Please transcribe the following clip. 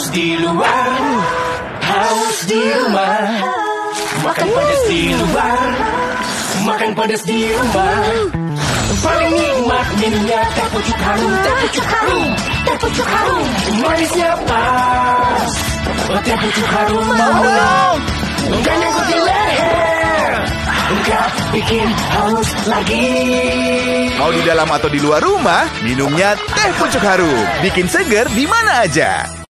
di luar, haus di rumah. Makan pedas di luar, makan pedas di rumah. Paling nikmat minumnya teh pucuk harum, teh pucuk harum, teh pucuk harum. Manisnya pas, teh pucuk harum. Enggak nyangkut di leher, enggak bikin haus lagi. Mau di dalam atau di luar rumah, minumnya teh pucuk harum. Bikin seger di mana aja.